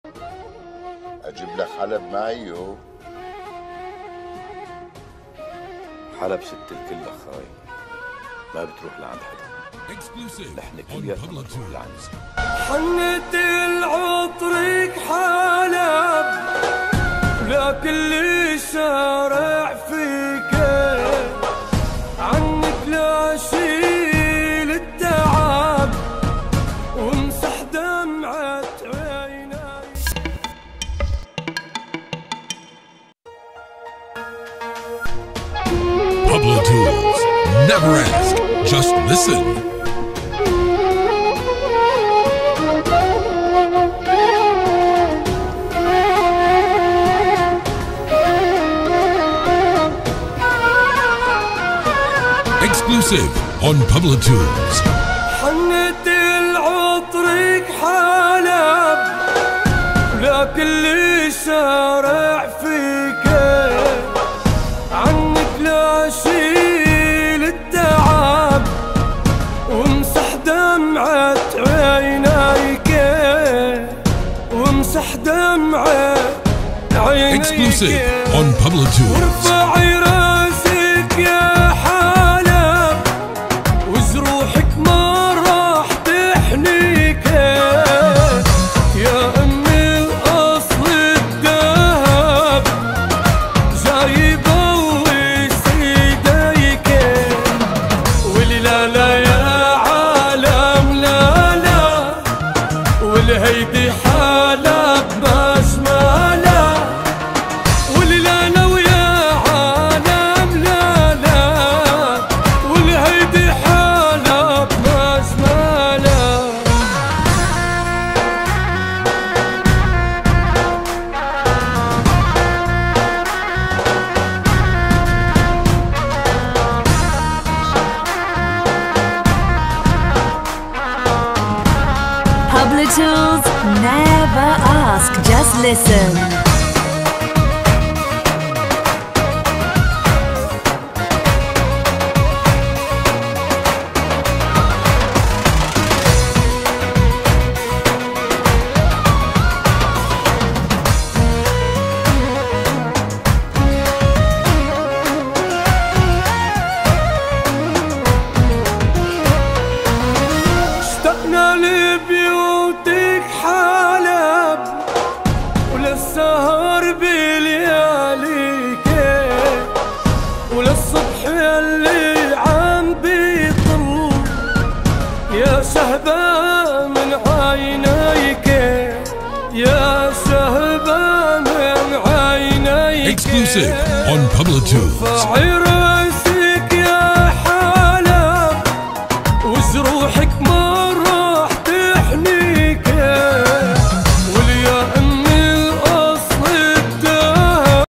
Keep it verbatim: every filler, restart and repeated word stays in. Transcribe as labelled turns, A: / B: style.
A: اجيب لك حلب معي هو.
B: حلب ست الكل اخاي، ما بتروح لعند حدا. نحن كلياتنا بنروح لعند
C: حنت العطرك حلب لكن اللي شارع فيك عنك لا شيل التعب وامسح دمعة عيني.
D: Pablo Tools. Never ask, just listen. Exclusive on Pablo Tools.
C: حنت العطرك حلب لكن اللي شارع فيك عنك لا شيل التعب وامسح دمعة عينيك وامسح دمعة عينيك.
D: Exclusive on Pablo Tools.
C: وارفعي راسك يا حلب وجروحك ما راح تحنيك يا امي الاصل الذهب جاي يبوس ايديك. واللا لا يا عالم لا لا والهيدي حلب ما شمالها. واللا لا ويا عالم لا لا والهيدي حلب ما شمالها.
E: Pablo Tools, never ask, just listen.
C: اشتقنا لبيوتك حلب وللسهر بلياليك وللصبح اللي عم بيطل يا شهبة من عينيك يا شهبة من عينيك.
D: Exclusive on Pablo Tools.